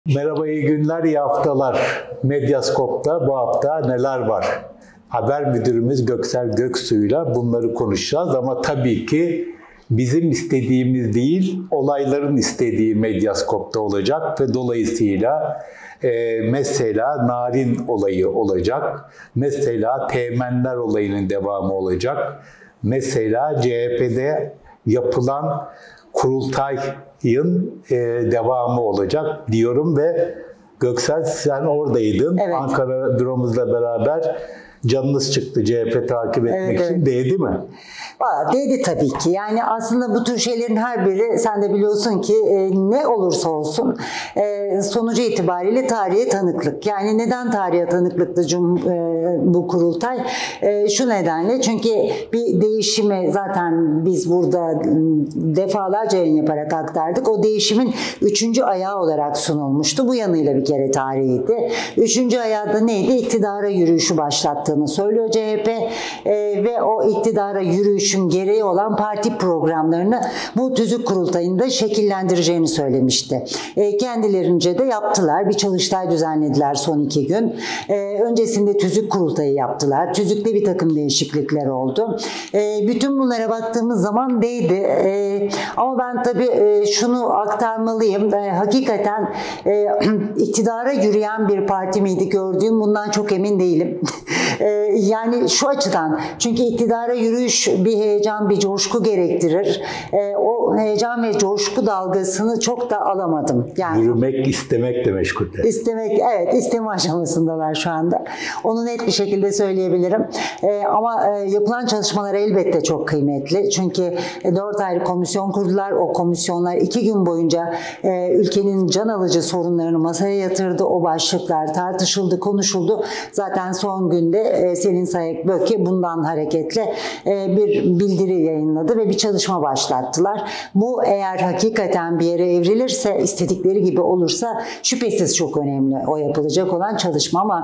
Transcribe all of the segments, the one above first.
Merhaba, iyi günler, iyi haftalar. Medyaskop'ta bu hafta neler var? Haber müdürümüz Göksel Göksu'yla bunları konuşacağız ama tabii ki bizim istediğimiz değil, olayların istediği Medyaskop'ta olacak ve dolayısıyla mesela Narin olayı olacak, mesela Teğmenler olayının devamı olacak, mesela CHP'de yapılan kurultayın devamı olacak diyorum ve Göksel sen oradaydın. Evet. Ankara büromuzla beraber canınız çıktı CHP takip etmek için. Evet. Değdi mi? Valla değdi tabii ki. Yani aslında bu tür şeylerin her biri sen de biliyorsun ki ne olursa olsun sonucu itibariyle tarihe tanıklık. Yani neden tarihe tanıklıktı bu kurultay? Şu nedenle çünkü bir değişimi zaten biz burada defalarca yayın yaparak aktardık. O değişimin 3. ayağı olarak sunulmuştu. Bu yanıyla bir kere tarihiydi. 3. ayağı da neydi? İktidara yürüyüşü başlattığını söylüyor CHP ve o iktidara yürüyüşün gereği olan parti programlarını bu tüzük kurultayında şekillendireceğini söylemişti. Kendilerince de yaptılar. Bir çalıştay düzenlediler son 2 gün. Öncesinde tüzük kurultayı yaptılar. Tüzükte bir takım değişiklikler oldu. Bütün bunlara baktığımız zaman değdi. Ama ben tabii şunu aktarmalıyım. Hakikaten iktidara yürüyen bir parti miydi gördüğüm, bundan çok emin değilim. Yani şu açıdan, çünkü iktidara yürüyüş bir heyecan, bir coşku gerektirir. O heyecan ve coşku dalgasını çok da alamadım. Yani Yürümek, istemekle meşgulte. İstemek, evet, isteme aşamasındalar şu anda. Onu net bir şekilde söyleyebilirim. Ama yapılan çalışmalar elbette çok kıymetli. Çünkü 4 ayrı komisyon kurdular. O komisyonlar 2 gün boyunca ülkenin can alıcı sorunlarını masaya yatırdı. O başlıklar tartışıldı, konuşuldu. Zaten son günde Selin Sayık-Böke bundan hareketle bir bildiri yayınladı ve bir çalışma başlattılar. Bu eğer hakikaten bir yere evrilirse, istedikleri gibi olursa şüphesiz çok önemli o yapılacak olan çalışma, ama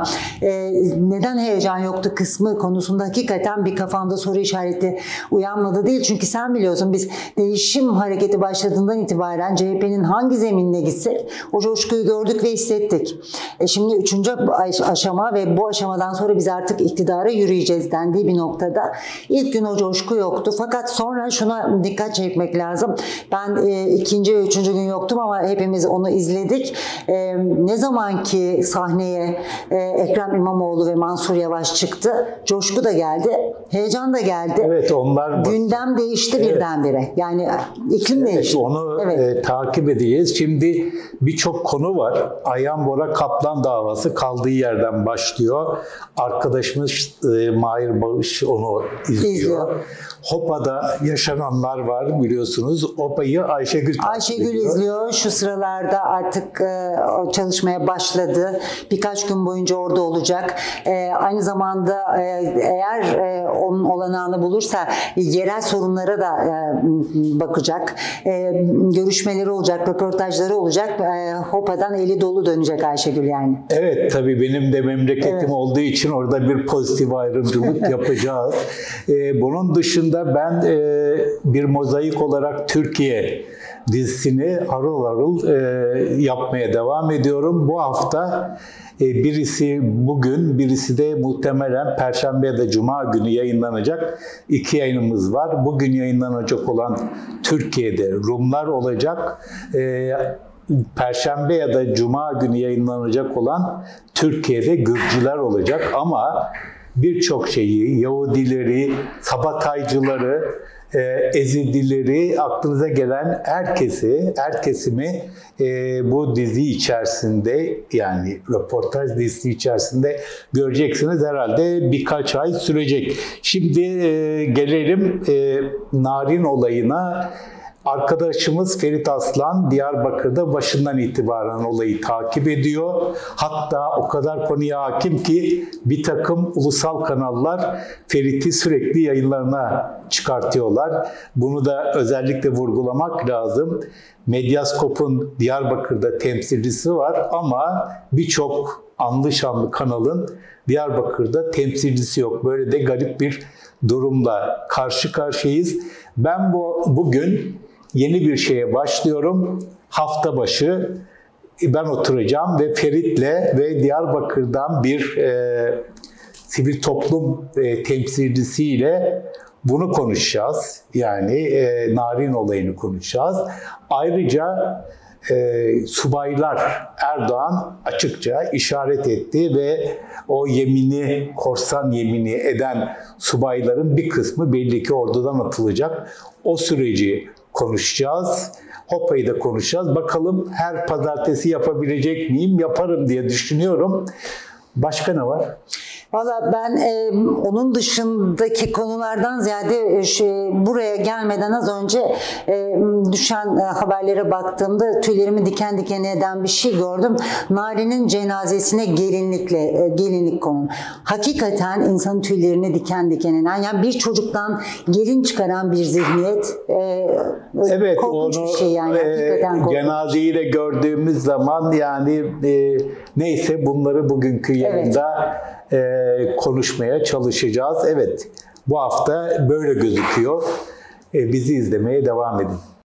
neden heyecan yoktu kısmı konusunda hakikaten bir kafamda soru işareti uyanmadı değil. Çünkü sen biliyorsun, biz değişim hareketi başladığından itibaren CHP'nin hangi zeminine gitsek o coşkuyu gördük ve hissettik. Şimdi 3. aşama ve bu aşamadan sonra biz artık iktidara yürüyeceğiz dendiği bir noktada ilk gün o coşku yoktu. Fakat sonra şuna dikkat çekmek lazım. Ben 2. ve 3. gün yoktum ama hepimiz onu izledik. Ne zaman ki sahneye Ekrem İmamoğlu ve Mansur Yavaş çıktı, coşku da geldi, heyecan da geldi. Evet, onlar gündem değişti birdenbire. Yani iklim değişti. Onu takip edeceğiz. Şimdi birçok konu var. Ayhan Bora Kaplan davası kaldığı yerden başlıyor. Arkadaşımız Mahir Bağış onu izliyor. HOPA'da yaşananlar var biliyorsunuz. HOPA'yı Ayşegül izliyor. Şu sıralarda artık çalışmaya başladı. Birkaç gün boyunca orada olacak. Aynı zamanda eğer onun olanağını bulursa yerel sorunlara da bakacak. Görüşmeleri olacak, röportajları olacak. HOPA'dan eli dolu dönecek Ayşegül yani. Evet, tabii benim de memleketim olduğu için orada bir pozitif ayrımcılık yapacağız. Bunun dışında ben bir mozaik olarak Türkiye dizisini harıl harıl yapmaya devam ediyorum. Bu hafta birisi bugün, birisi de muhtemelen Perşembe ya da Cuma günü yayınlanacak 2 yayınımız var. Bugün yayınlanacak olan Türkiye'de Rumlar olacak. Perşembe ya da Cuma günü yayınlanacak olan Türkiye'de Gürcüler olacak, ama birçok şeyi, Yahudileri, Kabataycıları, Ezidileri, aklınıza gelen her kesimi bu dizi içerisinde, yani röportaj dizisi içerisinde göreceksiniz. Herhalde birkaç ay sürecek. Şimdi gelelim Narin olayına. Arkadaşımız Ferit Aslan Diyarbakır'da başından itibaren olayı takip ediyor. Hatta o kadar konuya hakim ki bir takım ulusal kanallar Ferit'i sürekli yayınlarına çıkartıyorlar. Bunu da özellikle vurgulamak lazım. Medyaskop'un Diyarbakır'da temsilcisi var ama birçok anlı şanlı kanalın Diyarbakır'da temsilcisi yok. Böyle de garip bir durumla karşı karşıyayız. Ben bugün yeni bir şeye başlıyorum. Hafta başı ben oturacağım ve Ferit'le ve Diyarbakır'dan bir sivil toplum temsilcisiyle bunu konuşacağız. Yani Narin olayını konuşacağız. Ayrıca subaylar, Erdoğan açıkça işaret etti ve o yemini, korsan yemini eden subayların bir kısmı belli ki ordudan atılacak. O süreci konuşacağız. HOPA'yı da konuşacağız. Bakalım her pazartesi yapabilecek miyim? Yaparım diye düşünüyorum. Başka ne var? Valla ben onun dışındaki konulardan ziyade buraya gelmeden az önce düşen haberlere baktığımda tüylerimi diken diken eden bir şey gördüm. Narin'in cenazesine gelinlik konun. Hakikaten insanın tüylerini diken diken eden, yani bir çocuktan gelin çıkaran bir zihniyet. Evet, korkunç onu bir şey yani. Hakikaten korkunç. cenazeyi de gördüğümüz zaman yani neyse bunları bugünkü yayında konuşmaya çalışacağız. Evet, bu hafta böyle gözüküyor. Bizi izlemeye devam edin.